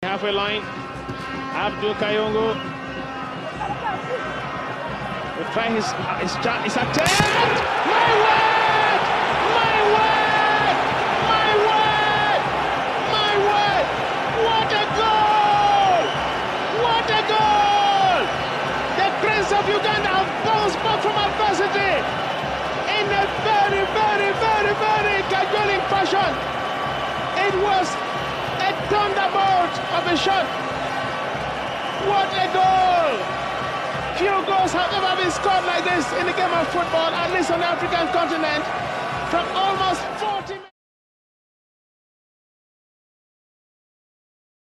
Halfway line, Abdul Kayongo will try his attempt. My word! My word! My word! My word! What a goal! What a goal! The Cranes of Uganda have bounced back from adversity in a very, very, very, very cajoling fashion. It was a thunderbolt of a shot. What a goal! Few goals have ever been scored like this in the game of football, at least on the African continent, from almost 40 minutes.